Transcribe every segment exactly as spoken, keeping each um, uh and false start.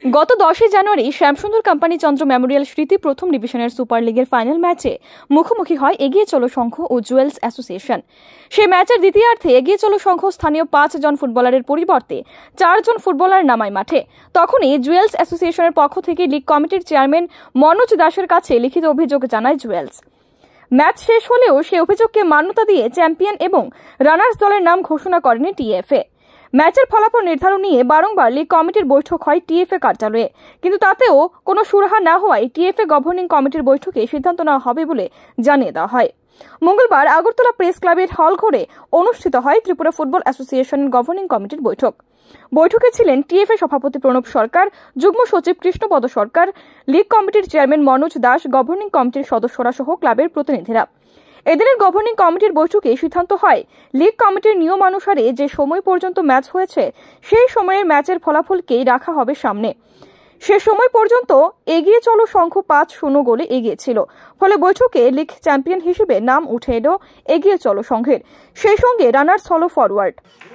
গত দশই জানুয়ারি শ্যামসুন্দর কোম্পানি চন্দ্র মেমোরিয়াল স্মৃতি প্রথম ডিভিশনের সুপার লিগের ফাইনাল ম্যাচে মুখোমুখি হয় এগিয়ে চলো সংঘ ও জুয়েলস অ্যাসোসিয়েশন। সেই ম্যাচের দ্বিতীয়ার্ধে এগিয়ে চলো সংঘ স্থানীয় পাঁচ জন ফুটবলারের পরিবর্তে চারজন ফুটবলার নামায় মাঠে। তখনই জুয়েলস অ্যাসোসিয়েশনের পক্ষ থেকে লিগ কমিটির চেয়ারম্যান মনোজ দাসের কাছে লিখিত অভিযোগ জানায় জুয়েলস। ম্যাচ শেষ হলেও সেই অভিযোগকে মান্যতা দিয়ে চ্যাম্পিয়ন এবং রানার্স দলের নাম ঘোষণা করেনি টিএফএ। ম্যাচের ফলাফল নির্ধারণ নিয়ে বারংবার লিগ কমিটির বৈঠক হয় টিএফএ কার্যালয়ে, কিন্তু তাতেও কোনো সুরাহা না হওয়ায় টিএফএ গভর্নিং কমিটির বৈঠকে সিদ্ধান্ত নেওয়া হবে বলে জানিয়ে দেওয়া হয়। মঙ্গলবার আগরতলা প্রেস ক্লাবের হল ঘরে অনুষ্ঠিত হয় ত্রিপুরা ফুটবল অ্যাসোসিয়েশনের গভর্নিং কমিটির বৈঠক। বৈঠকে ছিলেন টিএফএ সভাপতি প্রণব সরকার, যুগ্ম সচিব কৃষ্ণপদ সরকার, লিগ কমিটির চেয়ারম্যান মনোজ দাস, গভর্নিং কমিটির সদস্যরা সহ ক্লাবের প্রতিনিধিরা। এদিনের গভর্নিং কমিটির বৈঠকে সিদ্ধান্ত হয় লিগ কমিটির নিয়মানুসারে যে সময় পর্যন্ত ম্যাচ হয়েছে সেই সময়ের ম্যাচের ফলাফলকেই রাখা হবে সামনে। সে সময় পর্যন্ত এগিয়ে চলো সংঘ পাঁচ শূন্য গোলে এগিয়েছিল, ফলে বৈঠকে লিগ চ্যাম্পিয়ন হিসেবে নাম উঠে এলো এগিয়ে চলো সংঘের, সেই সঙ্গে রানার্স হলো ফরওয়ার্ড।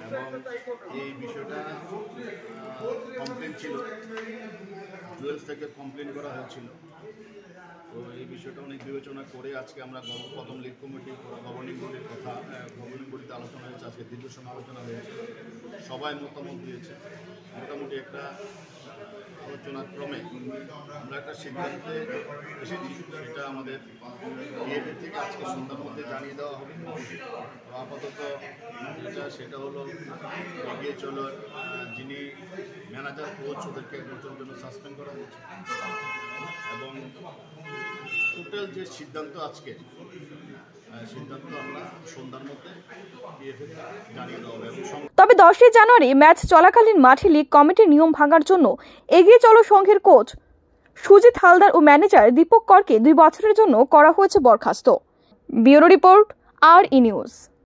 তো এই বিষয়টা অনেক বিবেচনা করে আজকে আমরা প্রথম লিগ কমিটি গভর্নিং বডির কথা গভর্নিং বডিতে আলোচনা হয়েছে, আজকে দীর্ঘ সময় আলোচনা হয়েছে, সবাই মতামত দিয়েছে। মোটামুটি একটা আলোচনার ক্রমে আমরা একটা সিদ্ধান্তে এসেছি, সেটা আমাদের বিএপি থেকে আজকে সন্ধ্যার মধ্যে জানিয়ে দেওয়া হবে। আপাতত যেটা সেটা হলো এগিয়ে চলো যিনি ম্যানেজার কোচ ওদেরকে এক বছরের জন্য সাসপেন্ড করা হয়েছে এবং টোটাল যে সিদ্ধান্ত আজকে সিদ্ধান্ত আমরা সন্ধ্যার মধ্যে টিএফএ জানিয়ে দেওয়া হবে। তবে দশই জানুয়ারি ম্যাচ চলাকালীন মাঠে লিগ কমিটির নিয়ম ভাঙার জন্য এগিয়ে চলো সংঘের কোচ সুজিত হালদার ও ম্যানেজার দীপক করকে দুই বছরের জন্য করা হয়েছে বরখাস্ত। Bureau report, R E news.